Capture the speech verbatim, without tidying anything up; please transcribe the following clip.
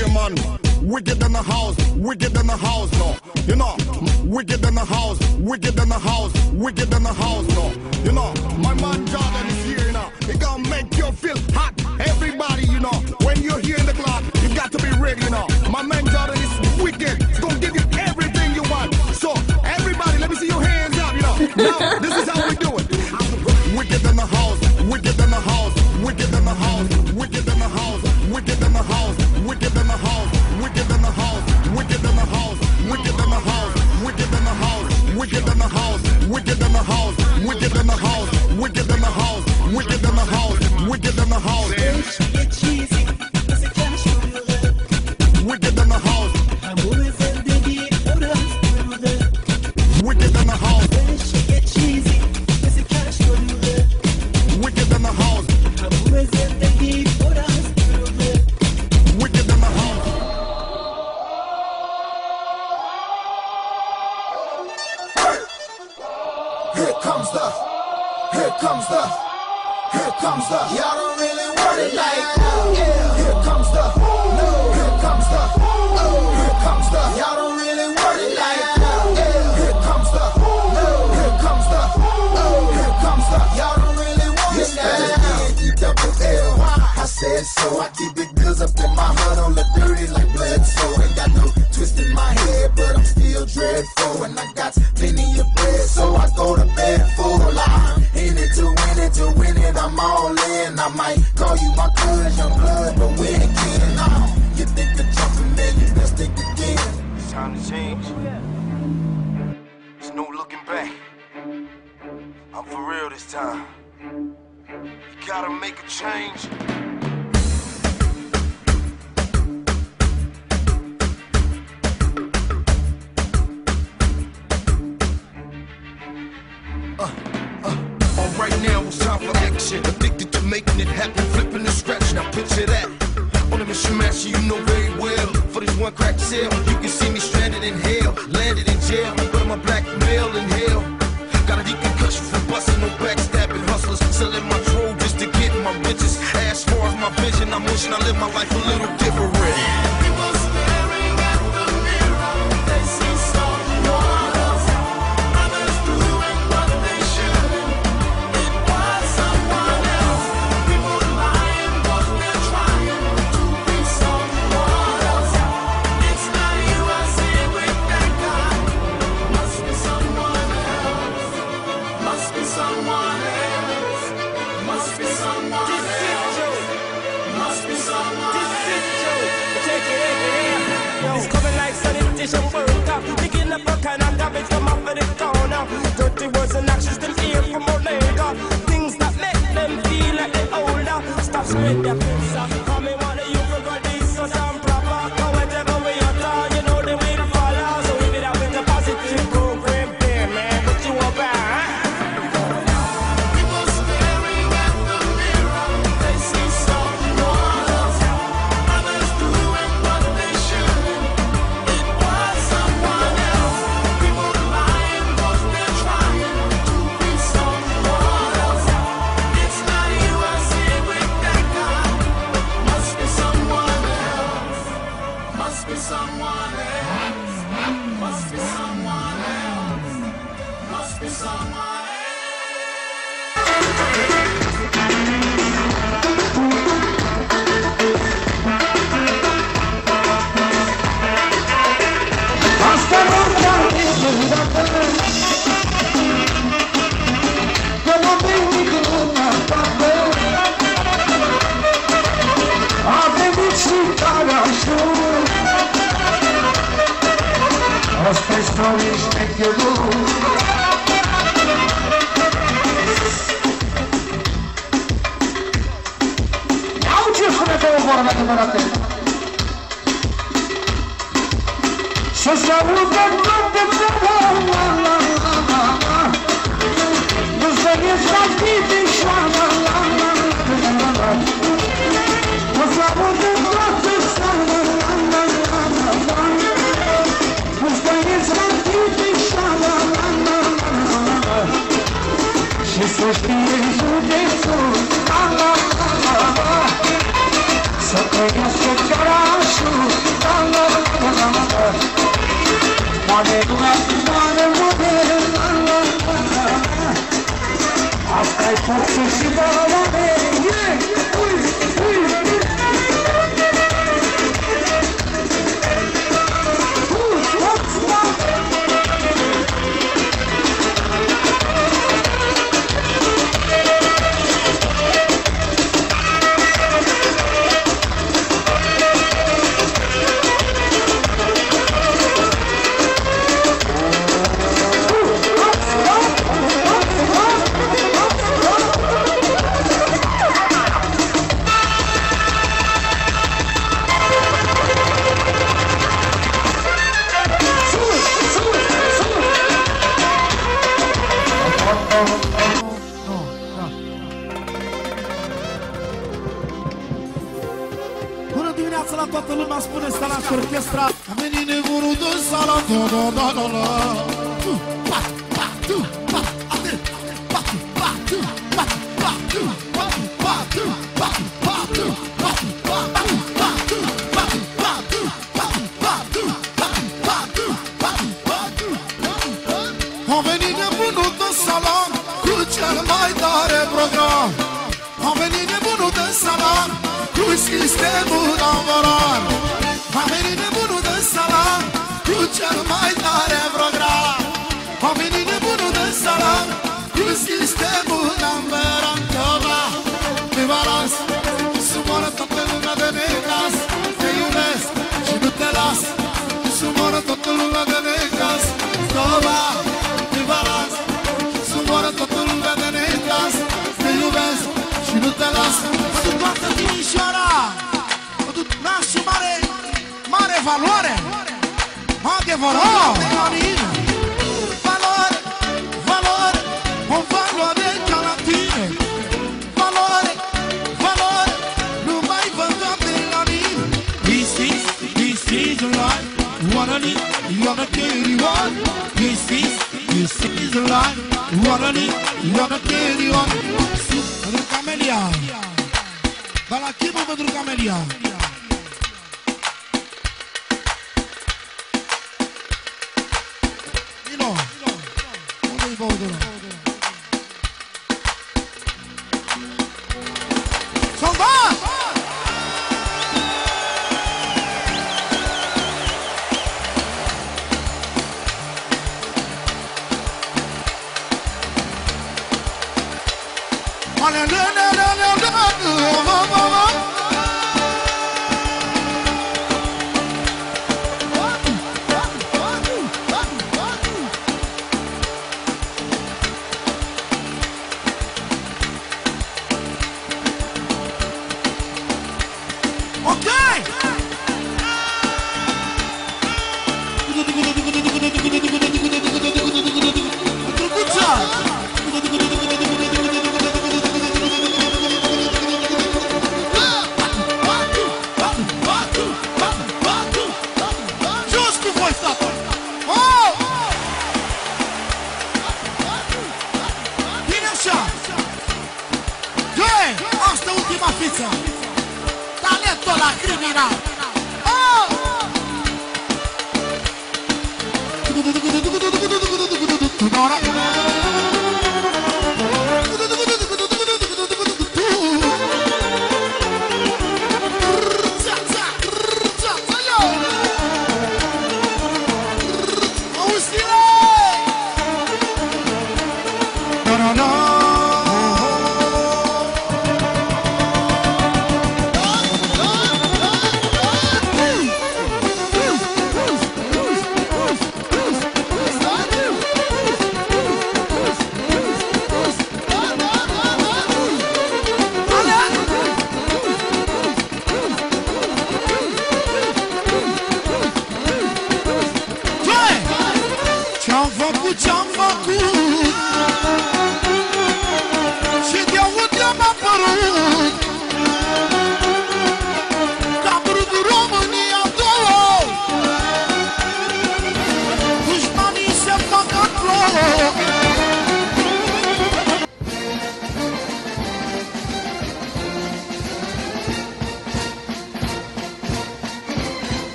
here, man. Wicked in the house, wicked in the house, no. You know, wicked in the house, wicked in the house, wicked in the house, no. You know, my man Jordan is here, you know. It gonna make you feel hot. Everybody, you know, when you're here in the club, you got to be ready, you know. My man Jordan is wicked. It's gonna give you everything you want. So, everybody, let me see your hands up, you know. Now, this is how we do it. Wicked in the house, wicked in the house, wicked in the house, wicked in the house, wicked in the house, wicked in the house, wicked in the house, wicked in the house, wicked in the house, wicked in the house, wicked in the house, wicked in the house, wicked in the house, wicked in the house, wicked in the house, wicked in the house. Get cheesy, cause it can't show you that. Wicked in the house. I'm always in the beat, hold on, hold on. Wicked in the house. Get cheesy, cause it can't show you that. Wicked in the house. I'm always in the beat, hold on, hold on. Wicked in the house. Here comes the, here comes the, here comes the. Y'all don't really want it like that. Yeah. Here comes the, no. Here comes the, oh. Here comes the. Y'all don't really want it like that. Yeah. Here comes the, no. Here comes the, oh. Here comes the. Y'all don't really want it like that. E double L. I said so. I keep big bills up in my hood on the dirty like blood. So ain't got no twist in my head, but I'm still dreadful. And I got plenty of bread, so I go to bed full. I'm in it to win it, to win it, I'm all in. I might call you my cuz, young blood, but when again, oh, you think of jumping, man, you best think again. It's time to change. There's no looking back. I'm for real this time. You gotta make a change. Uh, uh, all right now, it's time for action. Addicted to making it happen, flipping the scratch. Now picture that. On a mission master, you know very well. For this one crack sale, you can see me stranded in hell, landed in jail. But I'm a black male in hell. Got a deep concussion from busting, no backstabbing hustlers. Selling my troll just to get my riches. As far as my vision, I'm wishing I live my life a little different. People staring at the mirror, they see someone else. Others doing what they shouldn't. It was someone else. People lying, but they're trying to be someone else. It's not you I see with that guy. Must be someone else. Must be someone else. Must be someone else. Must be someone else. Check it out. It's coming like sanitation World Cup. Picking up a kind of garbage from off of the corner. Dirty words and actions them hear from more later. Things that make them feel like they're older. Stop spreading their pizza. Come in one of you forgot this so damn proper. Go whatever way you turn, you know the way to follow. So if it have with a positive program there, man, put you up back. People staring at the mirror, they see someone else. Others doing what they shouldn't. It was someone else. People lying, but they're trying to be someone else. It's not you I see with that guy. Must be someone else. Must be someone else. Must be someone else. Must be someone else. As stories make you move. Nauczysz mnie tego worka do raty. Słyszałem ten dom zawołał. Że nie zabity szlama. Bo zawody wroty stale. Jesús Jesús, Allah, Allah, so que yo se dimineața la toată lumea, spune Stalaș Orchestra. A venit nebunul de sala, da, da, da, da, da. Tu, pa, pa, tu, pa, ate, pa, pa, tu, pa, pa, tu, pa, pa, tu, pa, pa, tu, pa, pa, tu, pa, tu, pa, pa, tu, pa, pa, tu, pa, pa, tu, pa, pa, tu. A venit nebunul de sala cu cel mai tare program. A venit nebunul de sala cu sistemul numărar. A venit nebunul de sala cu cel mai tare program. A venit nebunul de sala cu sistemul numărar. Tova, mi va las, să moară toată lumea de necas. Te iubesc și nu te las, să moară toată lumea de necas. Tova, mi va las, să moară toată lumea de necas. Te iubesc și nu te las. Mă duc toată Timișoara, mă duc nașul mare, mare valoare. Adevărat, valoare, valoare, o valoare ca la tine. Valoare, valoare, nu mai văd toate la mine. This is, this is the life, wanna live, wanna carry on. This is, this is the life, wanna live, wanna carry on. Pentru Camelia, dar la chimă pentru Camelia. Nino, unde-i băutură? Soldat! Talento la criminal. Oh!